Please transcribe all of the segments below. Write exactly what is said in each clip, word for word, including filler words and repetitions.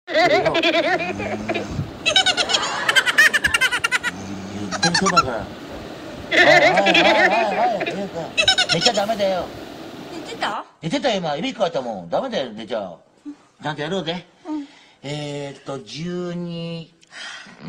ってるそばから。はいはいはいはいはい。寝ちゃダメだよ。 寝てた？ 寝てたよ今。いびきかいたもん。ダメだよ寝ちゃう。ちゃんとやろうぜ。うん、えーっとじゅうに。うん。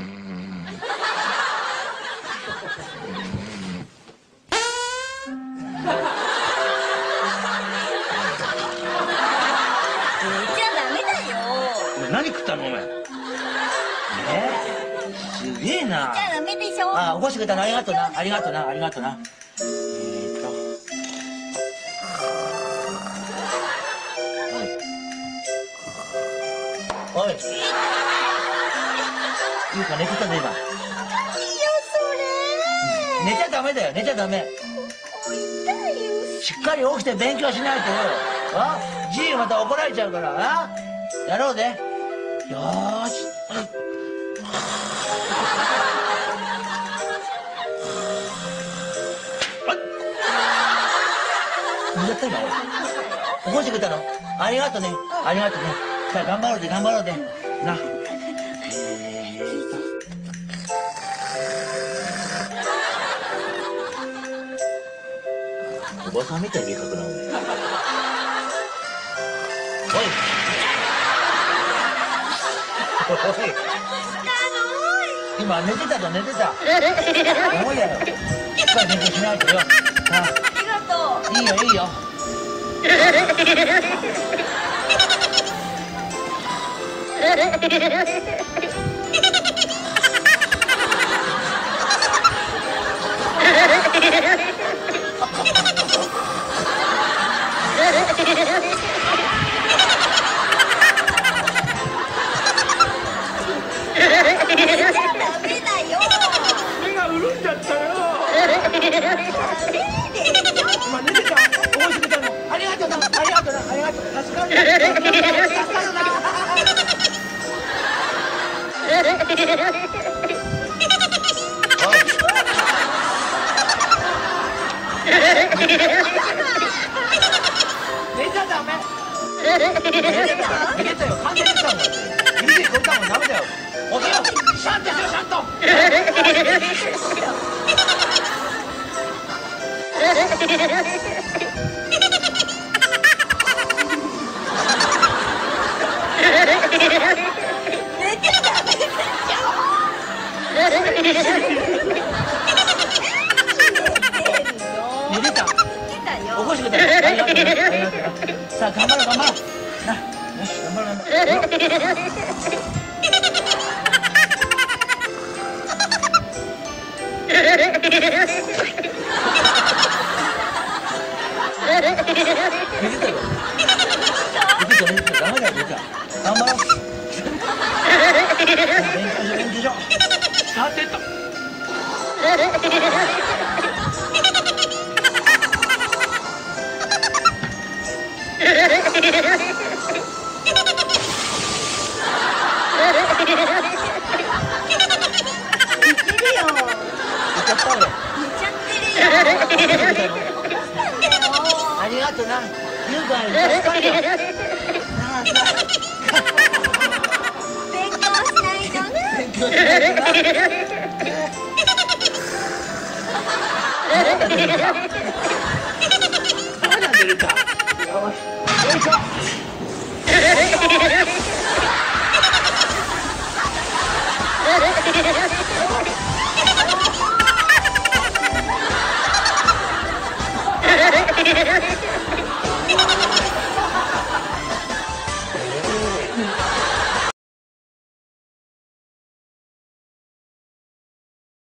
何食ったのお前。えー、すげえな。 じゃあダメでしょ。 あ、起こしてくれたのありがとうな。ありがとうな。ありがとうな。えーと。おい。おい。ゆうか寝てたね今。いいよそれ。寝ちゃダメだよ。寝ちゃダメ。 痛いよ。しっかり起きて勉強しないとよ。あ？じいまた怒られちゃうから。あ？やろうぜ。よーし。何やった今起こしてくれたのありがとうね。ありがとうね。さあ頑張ろうぜ頑張ろうぜな。えーとおばさんみたいに描くなおい。おい今寝てたぞ寝てた。重いやろ。しっかり勉強しないとよ。 ありがとう。 いいよいいよ。目が潤んじゃったよ。今寝てた。起こしてくれたのありがとうな。ありがとうな。ありがとう。助かるな。助かるな。おい。寝ちゃダメ。寝てたよ。完全に寝てたもん。指でこいたもんダメだよ。起きよう。シャンとしようシャンと。寝てた。起こしてくれた。ありがとうね。ありがとうな。さあ頑張ろう頑張ろう。な、よし頑張ろう頑張ろう。寝てたよ。寝てた寝てたダメだよ寝てた。頑張ろう。勉強しよう勉強しよう。さてと。ありがとうな。ゆうか助かるよ。 勉強しないとね。 勉強しないとな。まだ出るか。まだ出るか。よいしょ。Ha ha ha ha!